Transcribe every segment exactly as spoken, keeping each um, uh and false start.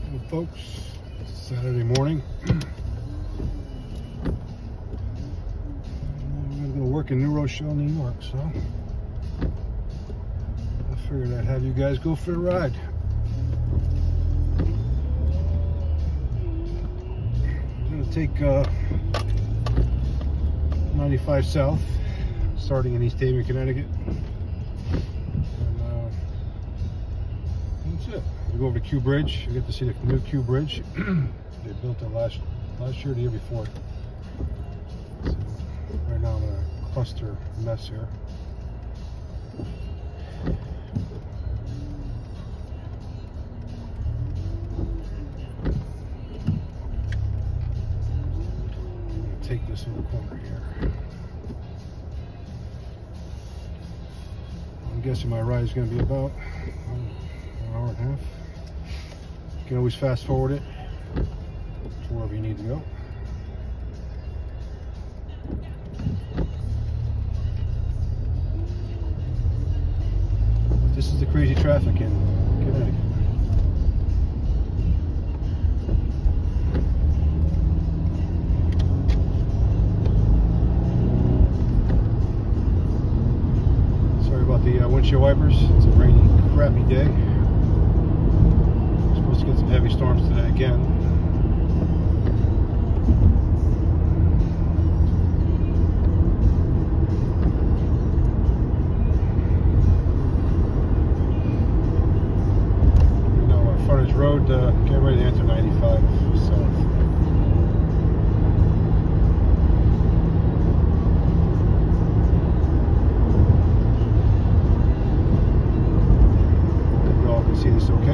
Hello folks, it's Saturday morning. I'm going to go work in New Rochelle, New York, so I figured I'd have you guys go for a ride. I'm going to take uh, ninety-five South, starting in East Haven, Connecticut. And, uh, that's it. We go over to Q Bridge. You get to see the new Q Bridge. They built it last last year, the year before. So right now I'm in a cluster mess here. I'm gonna take this little corner here. I'm guessing my ride is going to be about an hour and a half. You can always fast forward it to wherever you need to go. This is the crazy traffic in Connecticut. Sorry about the uh, windshield wipers. It's a rainy, crappy day. We're supposed to get some heavy storms today again. Road, uh, get ready to enter ninety-five South. Hope you all can see this okay.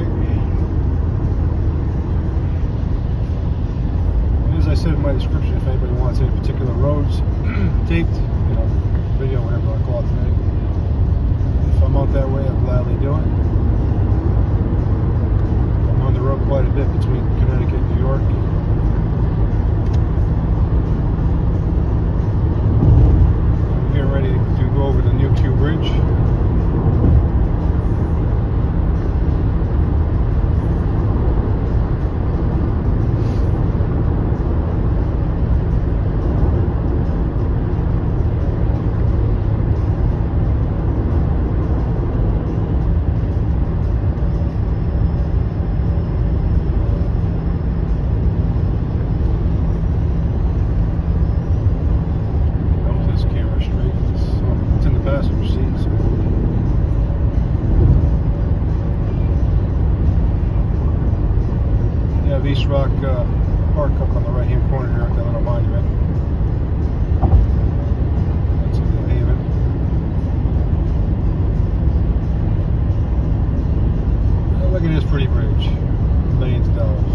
And as I said in my description, if anybody wants any particular roads taped, you know, video, whatever I call it today, if I'm out that way, I'll gladly do it. On the road quite a bit between Connecticut and New York. I'm getting ready to go over the new Q Bridge. East Rock uh, Park up on the right hand corner here at that little monument. That's in New Haven. Oh, look at this pretty bridge. Millions of dollars.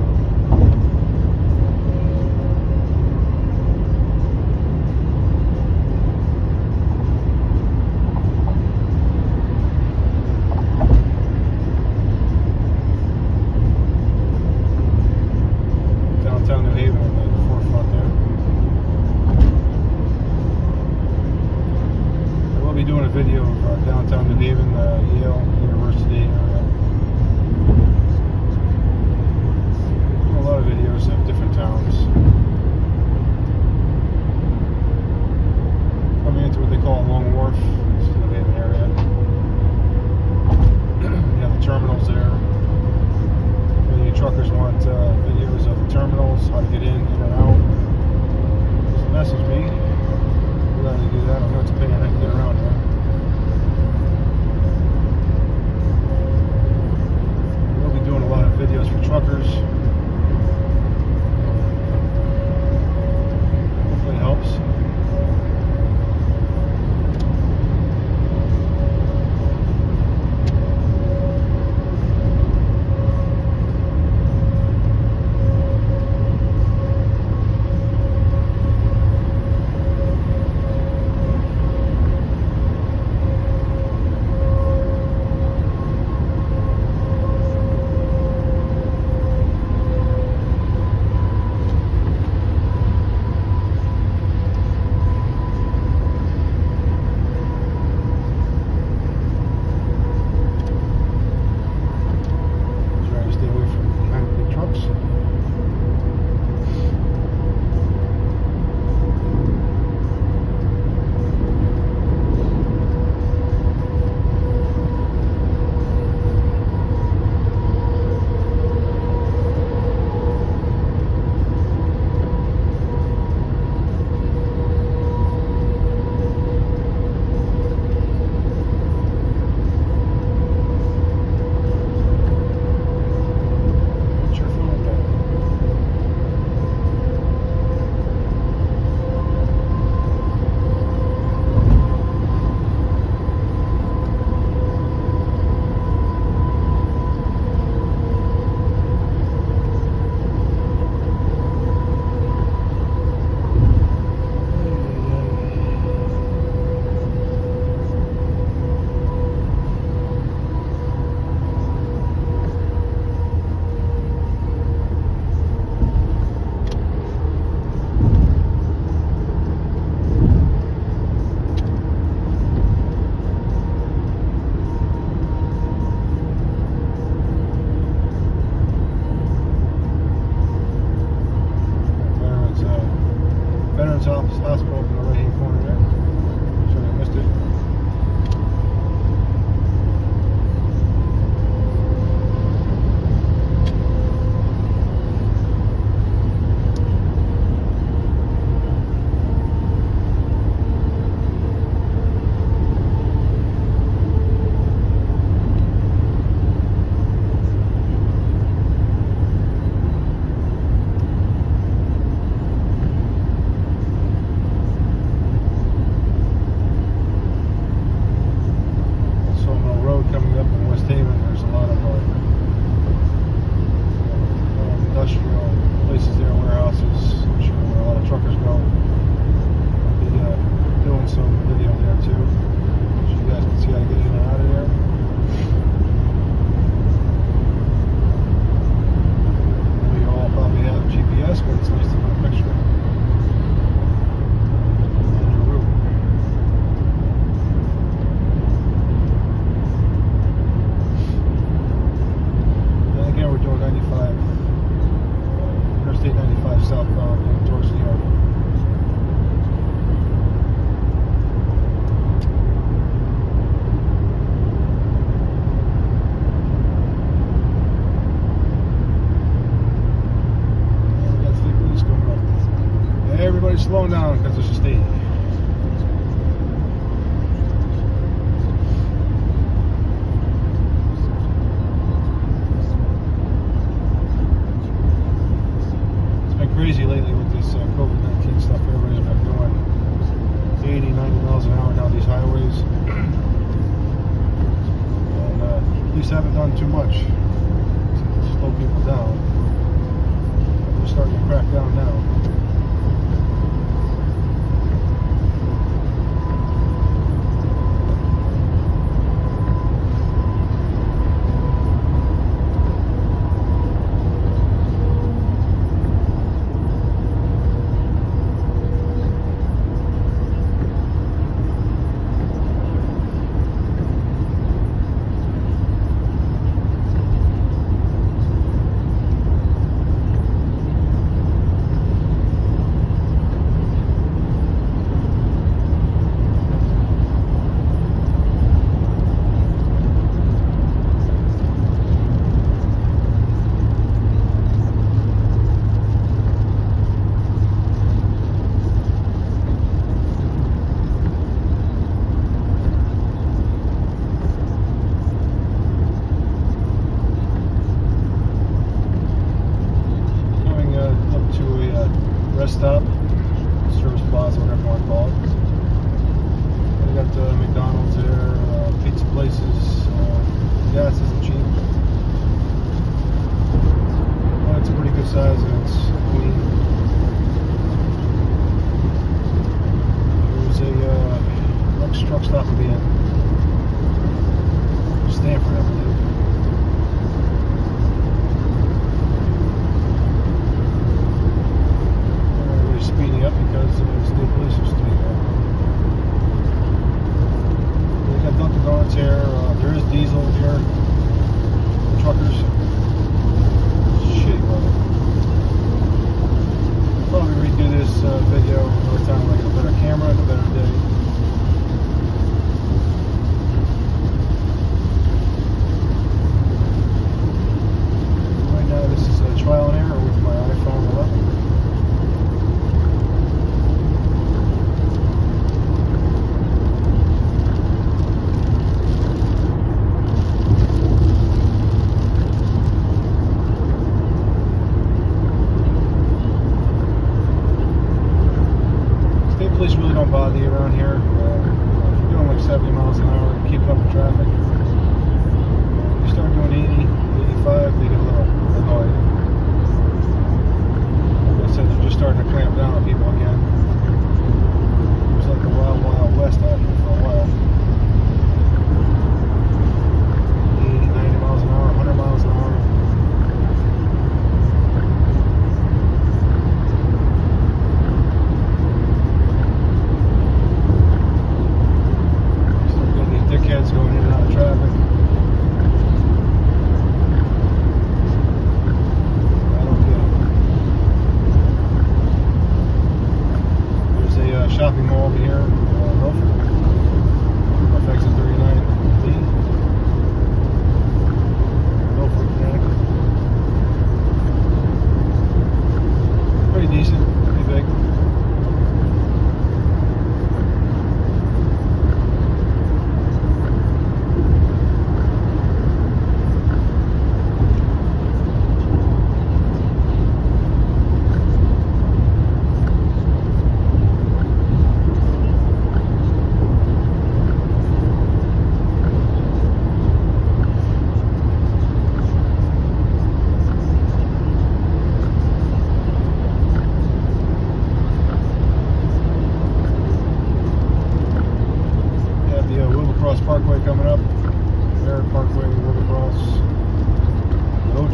Doing a video of uh, downtown New Haven, uh, Yale University. Uh, house pull up in the right hand corner there. Sorry I missed it. Southbound towards New York. We got three police coming up. Everybody's slowing down because there's a state. Crazy lately with this uh, COVID nineteen stuff. Everybody's been going eighty, ninety miles an hour down these highways. And uh, police haven't done too much to slow people down. They're starting to crack down now.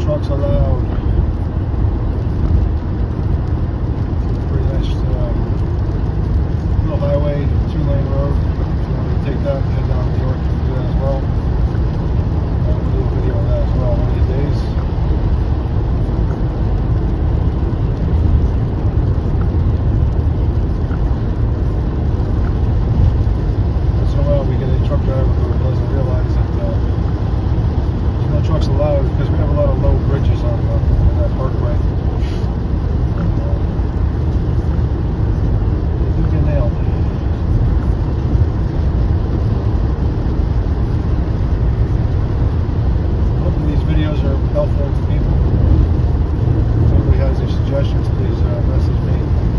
trucks allowed. Pretty nice um, little highway, two lane road. If you want to take that and head down to New York, you can do that as well. I'll do a video of that as well one of these days. Once in a while we get a truck driver who doesn't realize that uh, there's no trucks allowed because we have a lot of low bridges on, the, on that parkway. You get nailed. Hopefully these videos are helpful to people. If anybody has any suggestions, please uh, message me.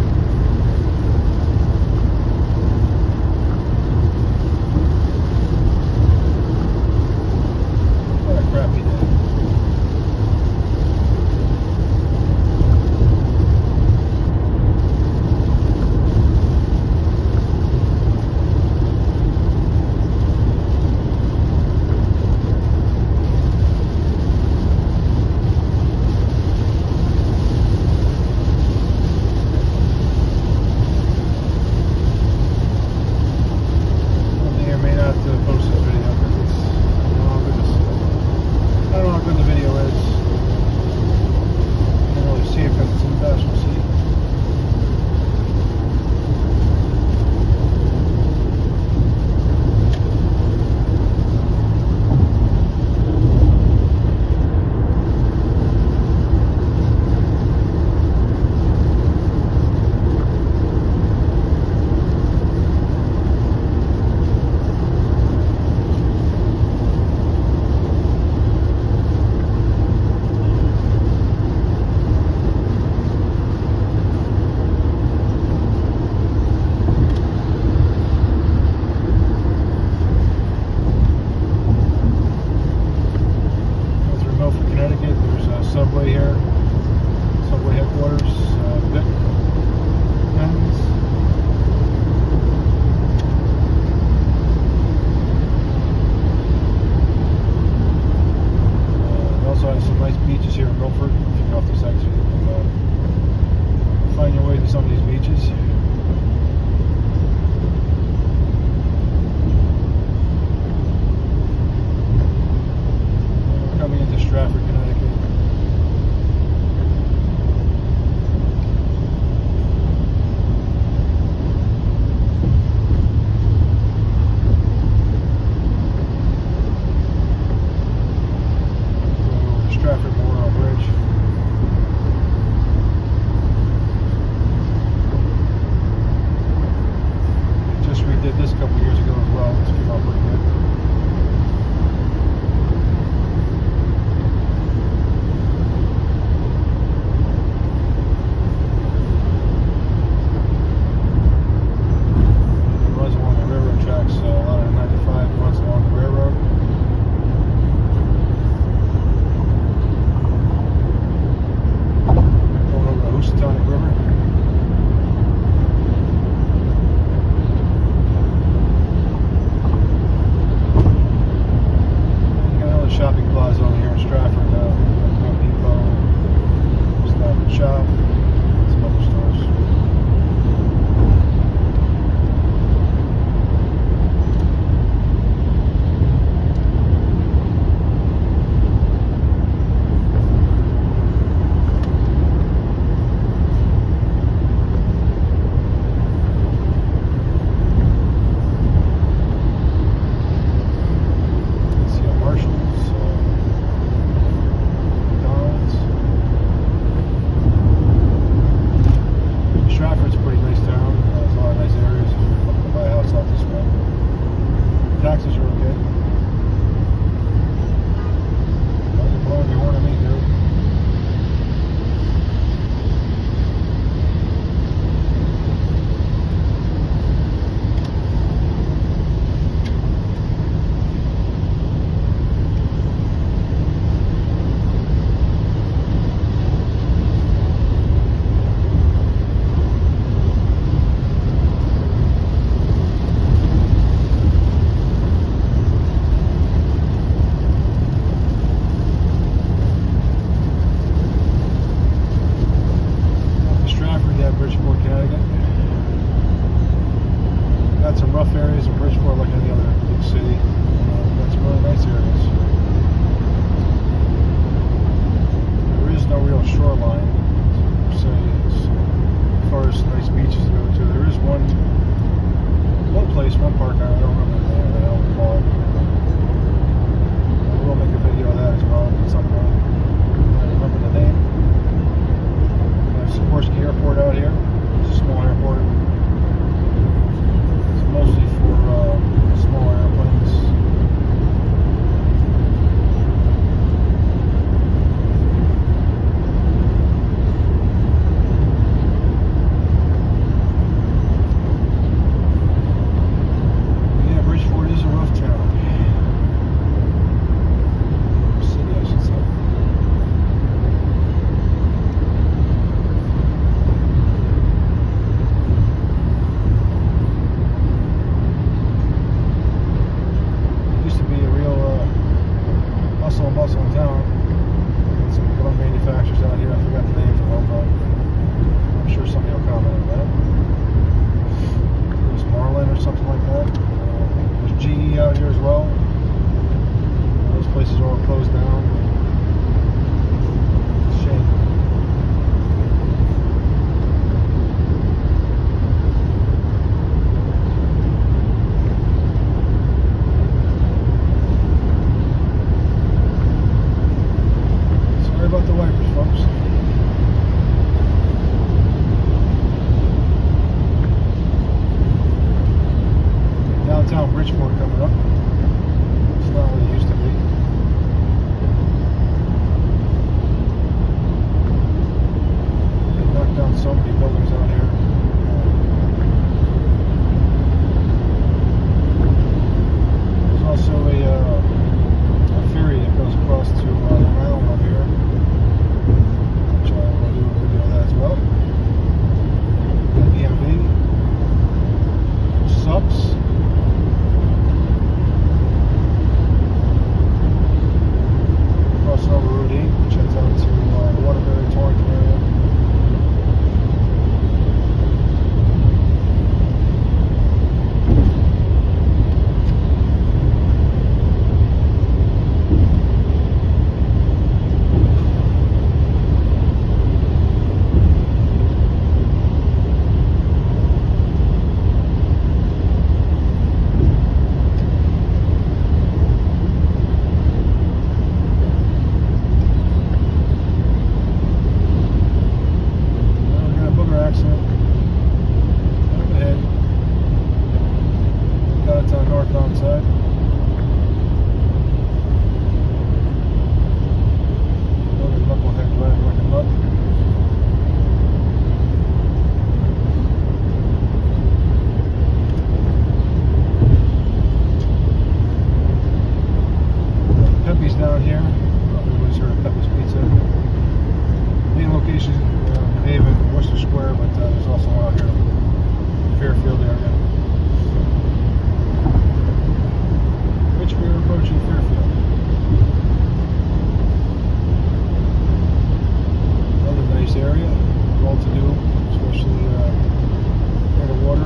What a crappy day. Subway here, subway headquarters, uh, Vic, Men's. Uh, we also have some nice beaches here in Milford. If you go off this exit, you can uh, find your way to some of these beaches. We're coming into Stratford, Connecticut. about the wipers, folks. Downtown Bridgeport coming up. It's not what it used to be. They knocked down so many buildings out here. There's also a, uh, a ferry that goes across to uh, Long Island over here, which I will do a video of that as well. The D M V, which sucks. Crossing over Route eight, which heads out to uh, Waterbury, Torrington area. Northbound side. Another knucklehead driving like a nut. Pepe's down here. Everybody's heard of Pepe's Pizza. Main location uh, in Haven, Worcester Square, but uh, there's also one out here in Fairfield area. Which we are approaching Fairfield. Another nice area, well to do, especially uh, near the water.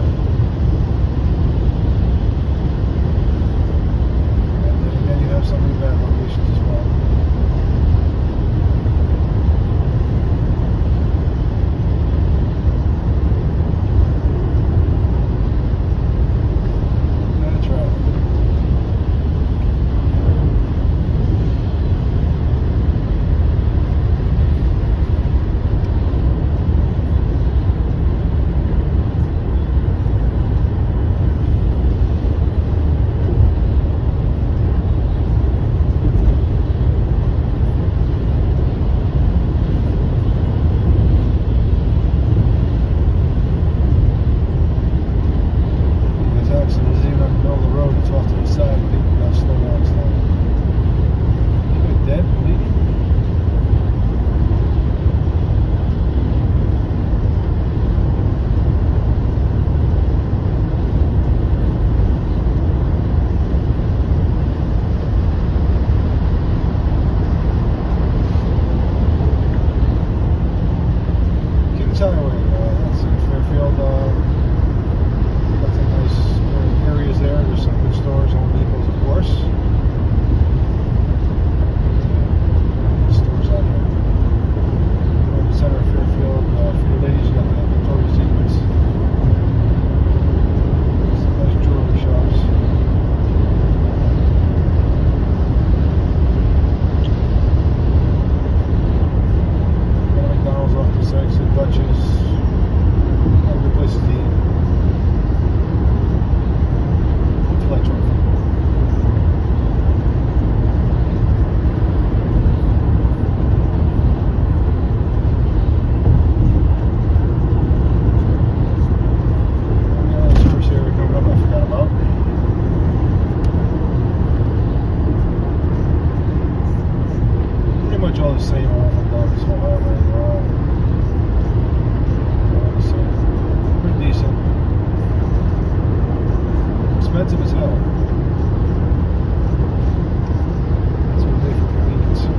And then again, you have some really bad locations as well. That's right. All the same all along this whole highway. They're all, they're all the same. Pretty decent. Expensive as hell. That's what they pay for convenience.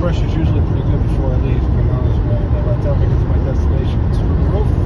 pressure's usually pretty good before I leave, to be honest, man. And by the time I get to my destination, it's through the roof.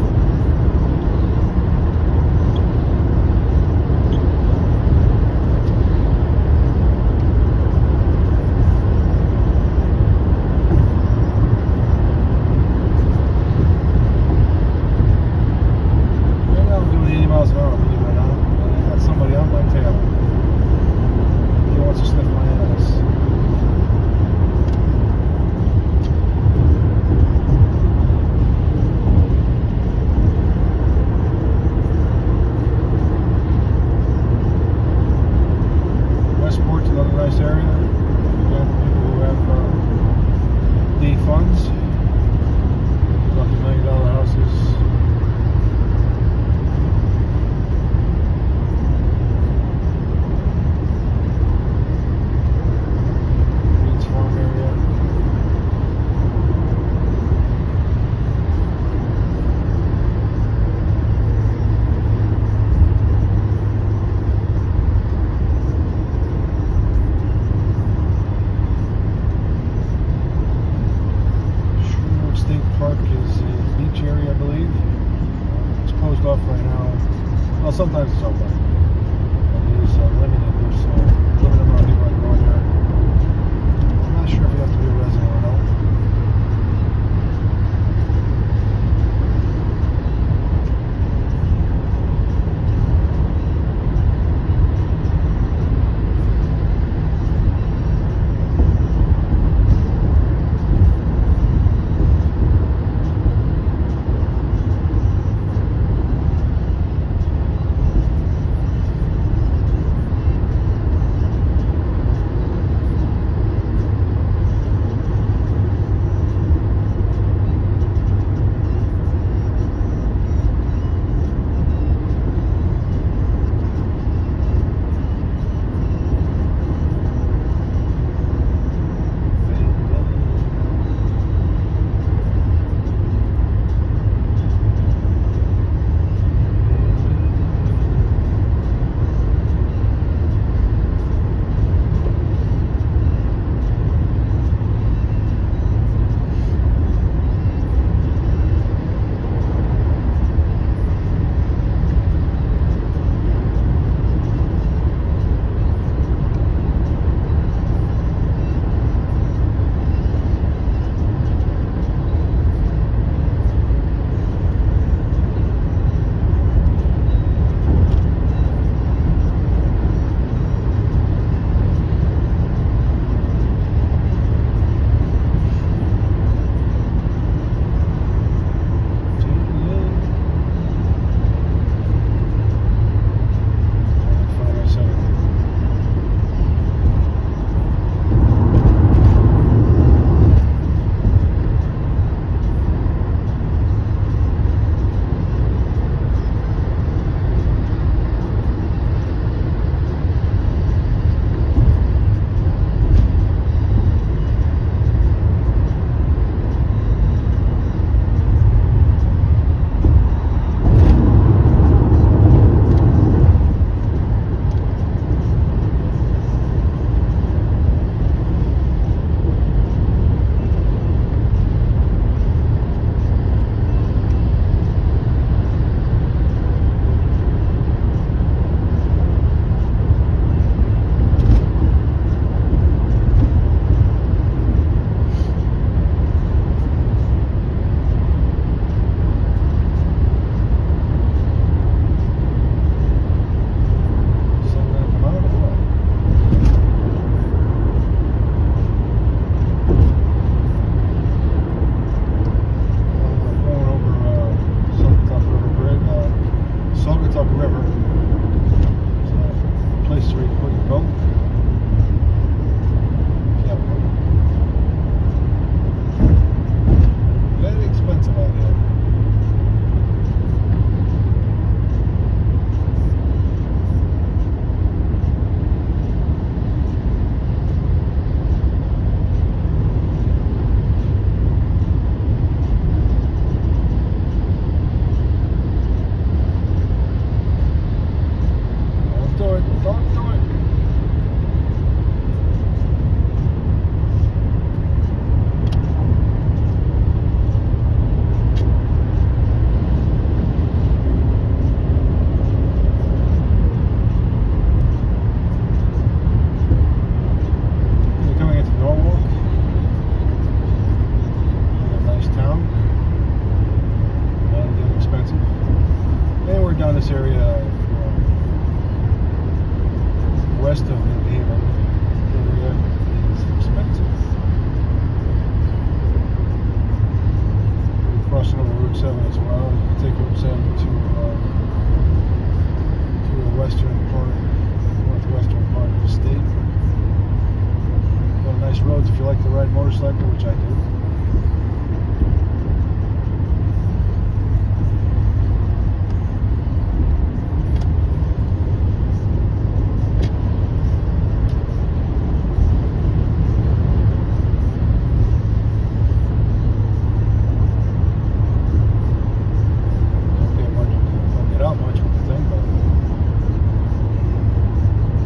nice roads if you like to ride motorcycle, which I do.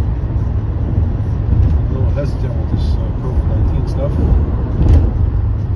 Hesitant with this uh, COVID nineteen stuff.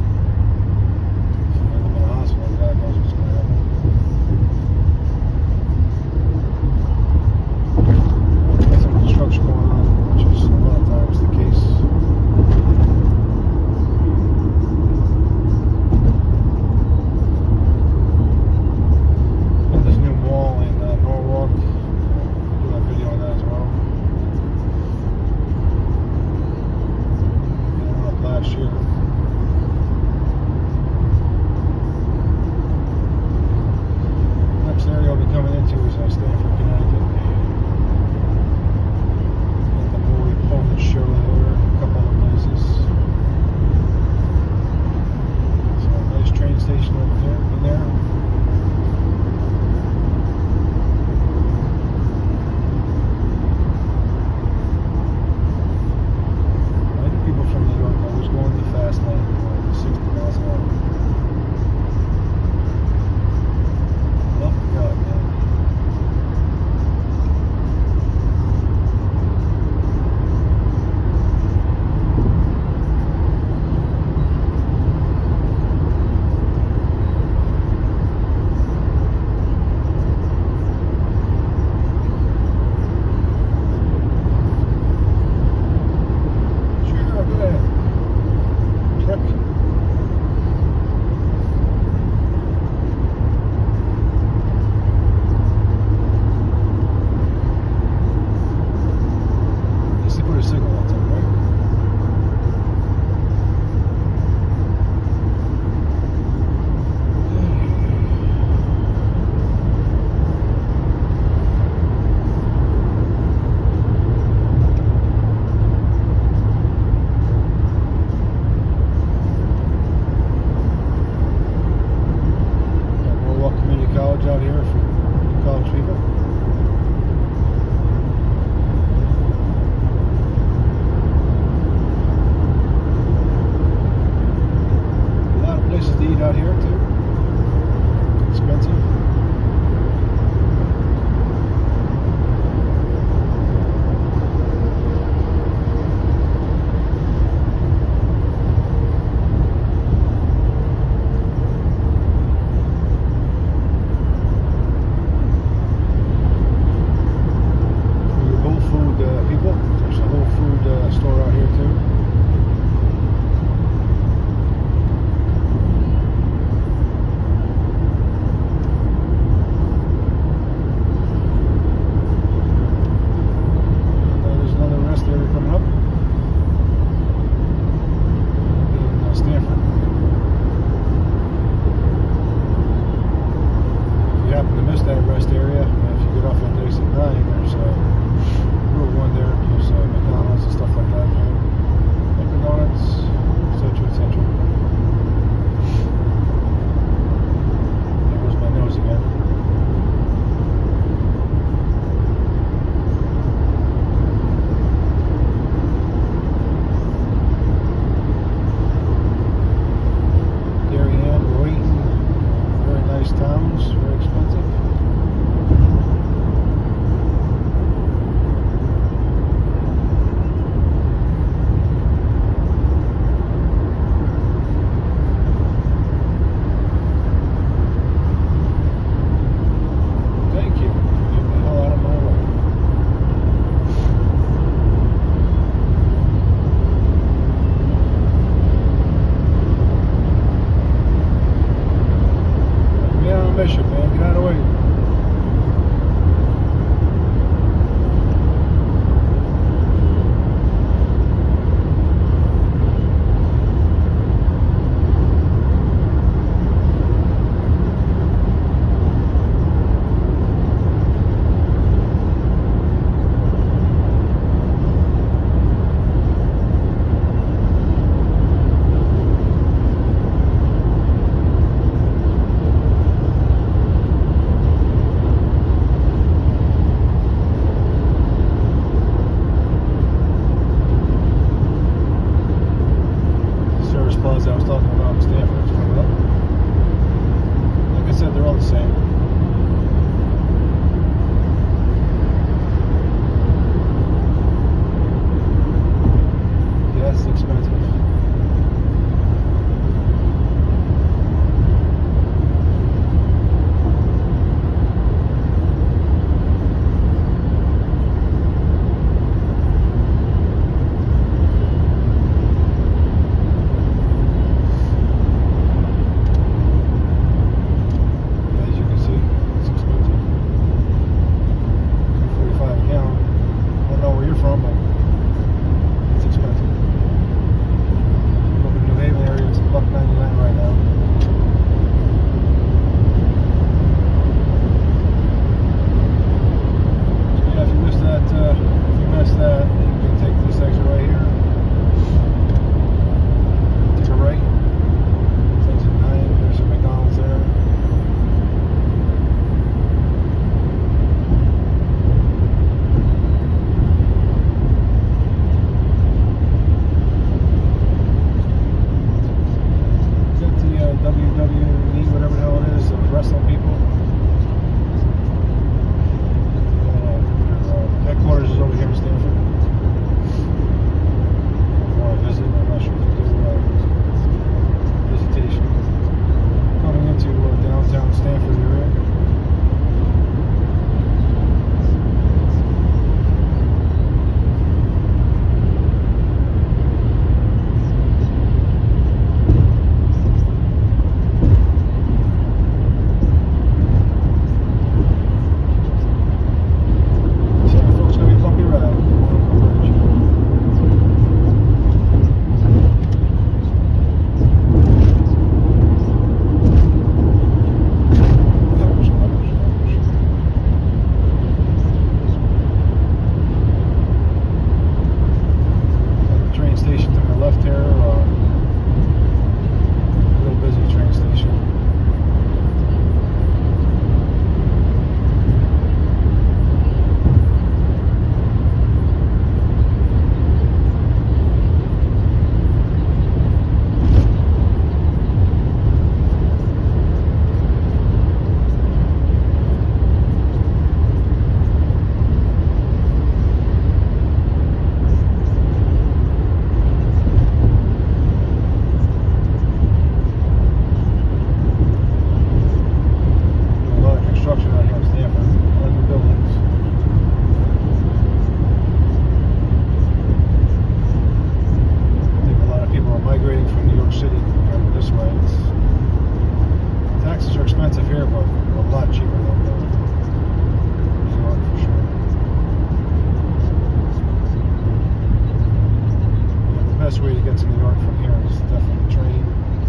easiest way to get to New York from here is definitely the train.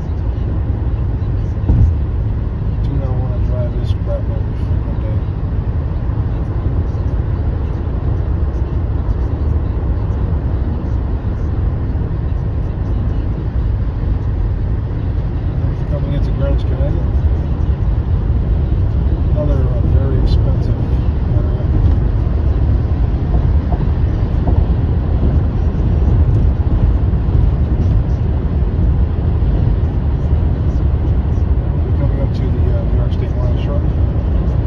Do not want to drive this crap every freaking day. Coming into Greenwich, Connecticut. Another uh, very expensive area. We'll be coming up to the uh, New York State line shortly.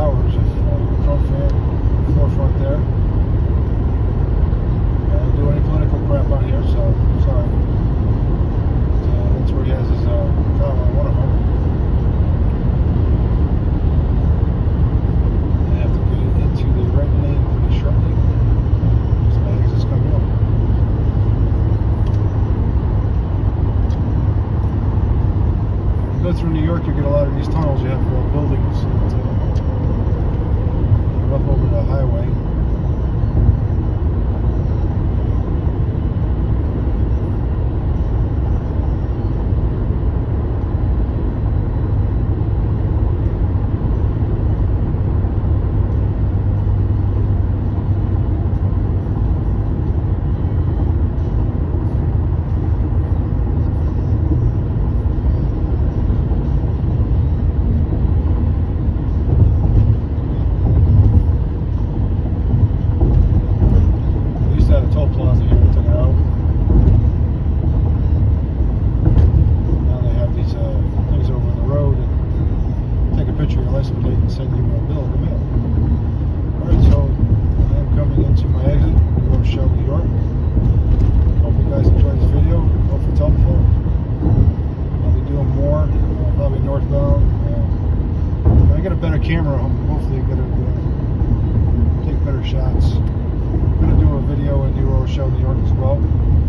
towers if uh, you're a Trump fan. Forefront there. I don't do any political crap on here, so sorry. But, uh, that's where he has his uh, tower, one of them. I have to get into the right lane pretty shortly. Because my exit's coming up. When you go through New York, you get a lot of these tunnels. You have uh, buildings that uh, up over the highway. Send you a bill in the mail. Alright, so I am coming into my exit, Rochelle, New York. Hope you guys enjoyed this video. Hope it's helpful. I'll be doing more, uh, probably northbound. Uh, when I get a better camera, I'm hopefully going to uh, take better shots. I'm going to do a video in New Rochelle, New York as well.